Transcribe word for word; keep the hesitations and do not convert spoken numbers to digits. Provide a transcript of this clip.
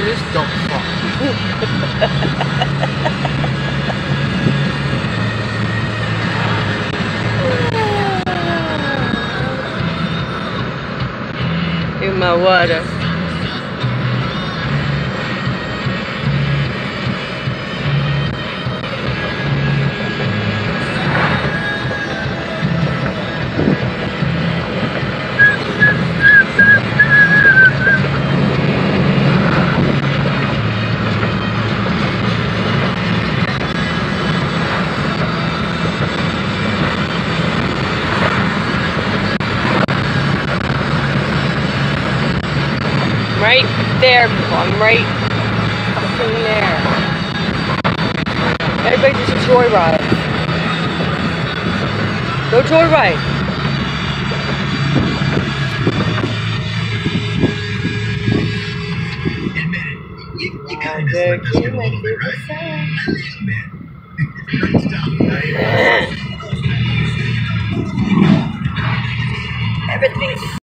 this dumb fuck. In my water. Right there, people. I'm right fucking there. Everybody just joyride. Go joyride. Admit it. You, you kind of miss like basketball a little bit, right? Man, great stuff, right? Everything's